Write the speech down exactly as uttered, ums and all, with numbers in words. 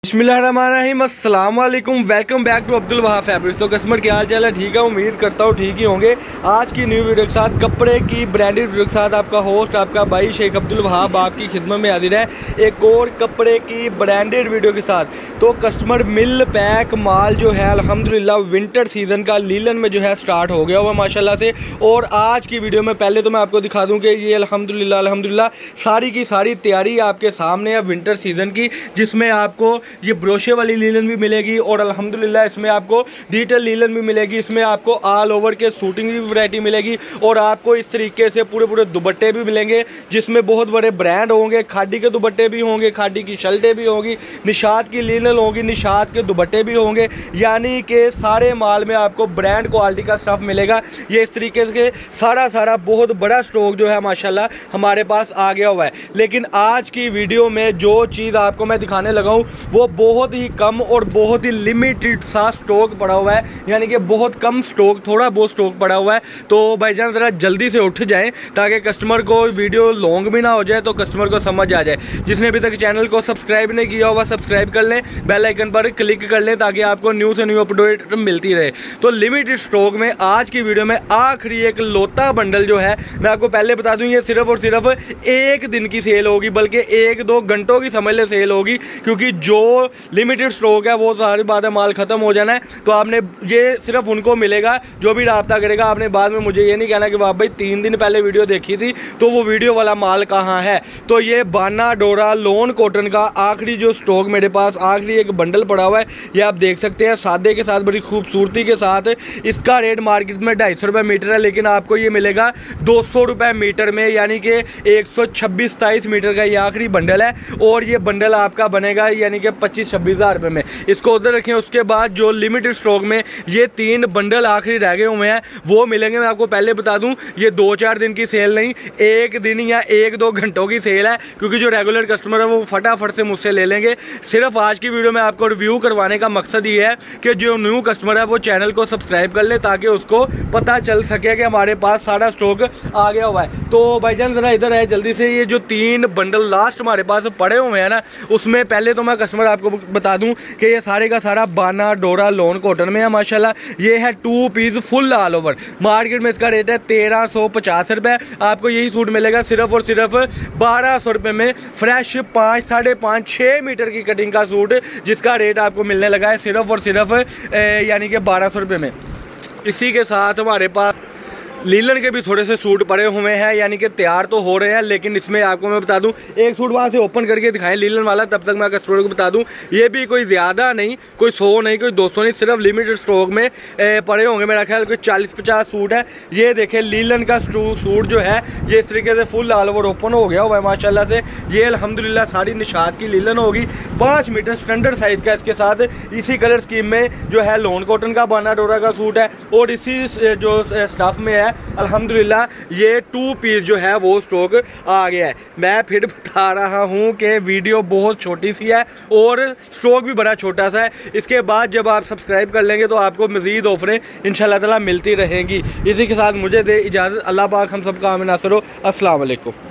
बिस्मिल्लाहिर्रहमानिर्रहीम, अस्सलाम वालेकुम, welcome back to Abdul Wahab fabrics. तो कस्टमर क्या हाल चाल है? ठीक है, उम्मीद करता हूँ ठीक ही होंगे। आज की न्यू वीडियो के साथ, कपड़े की ब्रांडेड वीडियो के साथ आपका होस्ट आपका भाई शेख अब्दुल वहाब आपकी खिदमत में हाजिर है एक और कपड़े की ब्रांडेड वीडियो के साथ। तो कस्टमर मिल पैक माल जो है अल्हम्दुलिल्लाह विंटर सीज़न का लीलन में जो है स्टार्ट हो गया हुआ माशाल्लाह से। और आज की वीडियो में पहले तो मैं आपको दिखा दूँ कि ये अल्हम्दुलिल्लाह अल्हम्दुलिल्लाह सारी की सारी तैयारी आपके सामने है विंटर सीज़न की, जिसमें आपको ये ब्रोशे वाली लीलन भी मिलेगी और अल्हम्दुलिल्लाह इसमें आपको डिजिटल लीलन भी मिलेगी। इसमें आपको ऑल ओवर के शूटिंग की वैरायटी मिलेगी और आपको इस तरीके से पूरे पूरे दुपट्टे भी मिलेंगे, जिसमें बहुत बड़े ब्रांड होंगे। खादी के दुपट्टे भी होंगे, खादी की शर्टें भी होंगी, निशात की लीलन होगी, निशात के दुपट्टे भी होंगे। यानी कि सारे माल में आपको ब्रांड क्वालिटी का स्टफ मिलेगा। ये इस तरीके से सारा सारा बहुत बड़ा स्टॉक जो है माशाल्लाह हमारे पास आ गया हुआ है। लेकिन आज की वीडियो में जो चीज़ आपको मैं दिखाने लगा हूँ वो बहुत ही कम और बहुत ही लिमिटेड सा स्टॉक पड़ा हुआ है, यानी कि बहुत कम स्टॉक, थोड़ा बहुत स्टॉक पड़ा हुआ है। तो भाईजान ज़रा जल्दी से उठ जाएं ताकि कस्टमर को वीडियो लॉन्ग भी ना हो जाए, तो कस्टमर को समझ आ जाए। जिसने अभी तक चैनल को सब्सक्राइब नहीं किया हुआ सब्सक्राइब कर लें, बेल आइकन पर क्लिक कर लें ताकि आपको न्यू से न्यू अपडेट मिलती रहे। तो लिमिटेड स्टॉक में आज की वीडियो में आखिरी एक लोता बंडल जो है, मैं आपको पहले बता दूँ ये सिर्फ और सिर्फ एक दिन की सेल होगी, बल्कि एक दो घंटों की समझ ले सेल होगी, क्योंकि जो लिमिटेड स्टॉक है वो सारी बात है माल खत्म हो जाना है। तो आपने ये सिर्फ उनको मिलेगा जो भी राब्ता करेगा। आपने बाद में मुझे ये नहीं कहना कि वाह भाई तीन दिन पहले वीडियो देखी थी तो वो वीडियो वाला माल कहाँ है। तो ये बाना डोरा लोन कॉटन का आखिरी जो स्टॉक मेरे पास आखिरी एक बंडल पड़ा हुआ है, ये आप देख सकते हैं सादे के साथ बड़ी खूबसूरती के साथ। इसका रेट मार्केट में ढाई सौ रुपये मीटर है, लेकिन आपको ये मिलेगा दो सौ रुपये मीटर में, यानी कि एक सौ छब्बीस सताईस मीटर का ये आखिरी बंडल है। और ये बंडल आपका बनेगा यानी कि पच्चीस छब्बीस हज़ार रुपये में। इसको उधर रखें। उसके बाद जो लिमिटेड स्टॉक में ये तीन बंडल आखिरी रह गए हुए हैं वो मिलेंगे। मैं आपको पहले बता दूं ये दो चार दिन की सेल नहीं, एक दिन या एक दो घंटों की सेल है, क्योंकि जो रेगुलर कस्टमर है वो फटाफट से मुझसे ले लेंगे। सिर्फ आज की वीडियो में आपको रिव्यू करवाने का मकसद ये है कि जो न्यू कस्टमर है वो चैनल को सब्सक्राइब कर ले ताकि उसको पता चल सके कि हमारे पास सारा स्टॉक आ गया हुआ है। तो भाईजान ज़रा इधर है जल्दी से। ये जो तीन बंडल लास्ट हमारे पास पड़े हुए हैं ना, उसमें पहले तो मैं कस्टमर आपको बता दूं कि ये सारे का सारा बाना डोरा लोन कॉटन में है माशाल्लाह। ये है two piece full all over. Market में इसका रेट है तेरह सौ पचास रुपये। आपको यही सूट मिलेगा सिर्फ और सिर्फ बारह सौ रुपये में। फ्रेश पाँच साढ़े पाँच छः मीटर की कटिंग का सूट, जिसका रेट आपको मिलने लगा है सिर्फ और सिर्फ यानी कि बारह सौ रुपये में। इसी के साथ हमारे पास लीलन के भी थोड़े से सूट पड़े हुए हैं, यानी कि तैयार तो हो रहे हैं, लेकिन इसमें आपको मैं बता दूं एक सूट वहाँ से ओपन करके दिखाएं लीलन वाला, तब तक मैं कस्टमर को बता दूं ये भी कोई ज़्यादा नहीं, कोई सौ नहीं, कोई दो सौ नहीं, सिर्फ लिमिटेड स्टॉक में ए, पड़े होंगे। मेरा ख्याल कोई चालीस पचास सूट है। ये देखें लीलन का सूट जो है ये इस तरीके से फुल ऑल ओवर ओपन हो गया हुआ है माशाल्लाह से। ये अल्हम्दुलिल्लाह सारी निशात की लीलन होगी, पाँच मीटर स्टैंडर्ड साइज़ का। इसके साथ इसी कलर स्कीम में जो है लोन कॉटन का बाना डोरा का सूट है और इसी जो स्टफ में है अल्हम्दुलिल्लाह ये टू पीस जो है वो स्टॉक आ गया है। मैं फिर बता रहा हूँ कि वीडियो बहुत छोटी सी है और स्टॉक भी बड़ा छोटा सा है। इसके बाद जब आप सब्सक्राइब कर लेंगे तो आपको मज़ीद ऑफरें इंशाल्लाह ताला मिलती रहेंगी। इसी के साथ मुझे दे इजाज़त। अल्लाह पाक हम सबका आमीन नासिर हो। अस्सलाम वालेकुम।